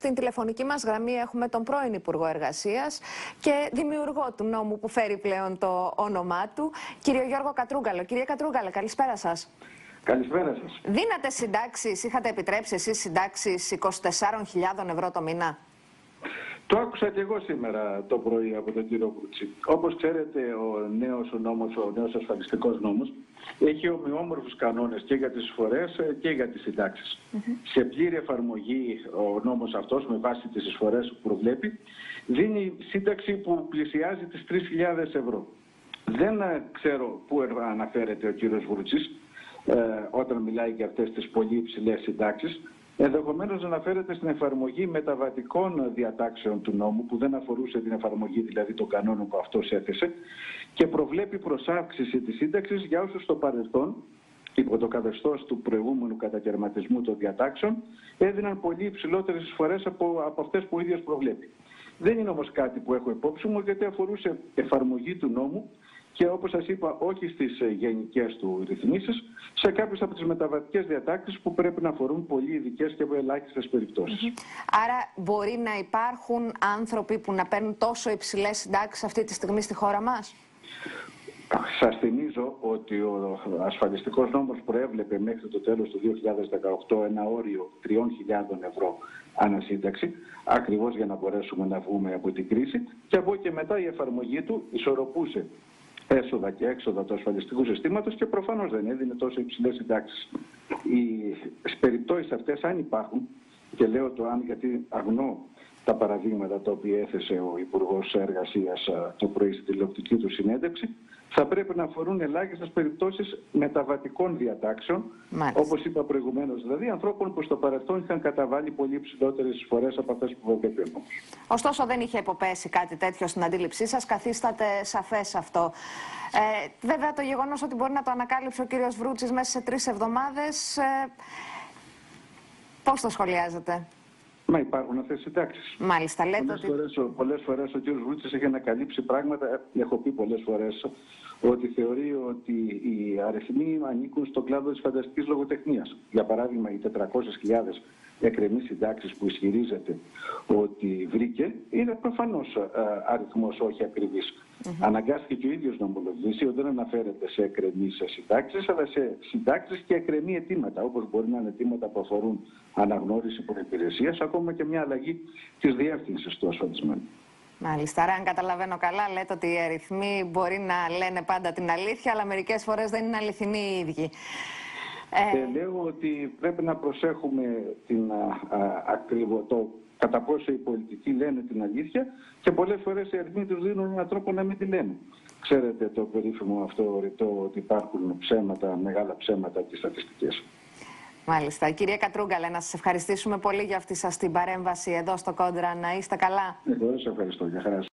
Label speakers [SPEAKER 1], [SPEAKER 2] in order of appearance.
[SPEAKER 1] Στην τηλεφωνική μας γραμμή έχουμε τον πρώην Υπουργό Εργασίας και δημιουργό του νόμου που φέρει πλέον το όνομά του, κύριο Γιώργο Κατρούγκαλο. Κύριε Κατρούγκαλε, καλησπέρα σας.
[SPEAKER 2] Καλησπέρα σας.
[SPEAKER 1] Δίνατε συντάξεις, είχατε επιτρέψει εσείς συντάξεις 24.000 ευρώ το μήνα?
[SPEAKER 2] Το άκουσα και εγώ σήμερα το πρωί από τον κύριο Βρούτση. Όπως ξέρετε, ο νέος ασφαλιστικός νόμος έχει ομοιόμορφους κανόνες και για τις εισφορές και για τις συντάξεις. Σε πλήρη εφαρμογή ο νόμος αυτός, με βάση τις εισφορές που προβλέπει, δίνει σύνταξη που πλησιάζει τις 3.000 ευρώ. Δεν ξέρω πού αναφέρεται ο κύριος Βρούτσης όταν μιλάει για αυτές τις πολύ υψηλές συντάξεις. Ενδεχομένως να αναφέρεται στην εφαρμογή μεταβατικών διατάξεων του νόμου, που δεν αφορούσε την εφαρμογή δηλαδή των κανόνων που αυτός έθεσε, και προβλέπει προσάυξηση της σύνταξης για όσους στο παρελθόν, υπό το καθεστώς του προηγούμενου κατακαιρματισμού των διατάξεων, έδιναν πολύ υψηλότερες εισφορές από αυτές που ο ίδιος προβλέπει. Δεν είναι όμως κάτι που έχω υπόψη μου, γιατί αφορούσε εφαρμογή του νόμου και, όπως σας είπα, όχι στις γενικές του ρυθμίσεις, σε κάποιες από τις μεταβατικές διατάξεις που πρέπει να αφορούν πολύ ειδικές και ελάχιστες περιπτώσεις.
[SPEAKER 1] Άρα μπορεί να υπάρχουν άνθρωποι που να παίρνουν τόσο υψηλές συντάξεις αυτή τη στιγμή στη χώρα μας?
[SPEAKER 2] Σας θυμίζω ότι ο ασφαλιστικός νόμος προέβλεπε μέχρι το τέλος του 2018 ένα όριο 3.000 ευρώ ανασύνταξη, ακριβώς για να μπορέσουμε να βγούμε από την κρίση, και από εκεί και μετά η εφαρμογή του ισορροπούσε έσοδα και έξοδα του ασφαλιστικού συστήματος και προφανώς δεν έδινε τόσο υψηλές συντάξεις. Οι περιπτώσεις αυτές, αν υπάρχουν, και λέω το αν γιατί αγνώ τα παραδείγματα τα οποία έθεσε ο Υπουργός Εργασίας το πρωί στη τηλεοπτική του συνέντευξη, θα πρέπει να αφορούν ελάχιστες περιπτώσεις μεταβατικών διατάξεων, όπως είπα προηγουμένως, δηλαδή ανθρώπων που στο παρελθόν είχαν καταβάλει πολύ υψηλότερες εισφορές από αυτές που προβλέπει.
[SPEAKER 1] Ωστόσο, δεν είχε υποπέσει κάτι τέτοιο στην αντίληψή σας, καθίσταται σαφές αυτό. Βέβαια, το γεγονός ότι μπορεί να το ανακάλυψε ο κύριος Βρούτσης μέσα σε 3 εβδομάδες, πώς το σχολιάζετε?
[SPEAKER 2] Μα υπάρχουν αυτές οι συντάξεις.
[SPEAKER 1] Μάλιστα, λέτε
[SPEAKER 2] πολλές φορές ο κ. Βρούτσης έχει ανακαλύψει πράγματα. Έχω πει πολλές φορές ότι θεωρεί ότι οι αριθμοί ανήκουν στον κλάδο της φανταστικής λογοτεχνίας. Για παράδειγμα, οι 400.000 εκκρεμείς συντάξεις που ισχυρίζεται ότι βρήκε είναι προφανώς αριθμός όχι ακριβής. Αναγκάστηκε και ο ίδιος να ομολογήσει ότι δεν αναφέρεται σε εκκρεμείς συντάξεις, αλλά σε συντάξεις και εκκρεμή αιτήματα, όπως μπορεί να είναι αιτήματα που αφορούν αναγνώριση προϋπηρεσίας, ακόμα και μια αλλαγή της διεύθυνσης του ασφαλισμένου.
[SPEAKER 1] Μάλιστα. Άρα, αν καταλαβαίνω καλά, λέτε ότι οι αριθμοί μπορεί να λένε πάντα την αλήθεια, αλλά μερικές φορές δεν είναι αληθινοί οι ίδιοι.
[SPEAKER 2] Λέω ότι πρέπει να προσέχουμε το κατά πόσο οι πολιτικοί λένε την αλήθεια, και πολλές φορές οι αριθμοί τους δίνουν έναν τρόπο να μην τη λένε. Ξέρετε το περίφημο αυτό ρητό ότι υπάρχουν ψέματα, μεγάλα ψέματα και στατιστικές.
[SPEAKER 1] Μάλιστα. Κυρία Κατρούγκαλε, να σας ευχαριστήσουμε πολύ για αυτή σας την παρέμβαση εδώ στο Κόντρα. Να είστε καλά.
[SPEAKER 2] Εγώ σας ευχαριστώ. Για χαρά.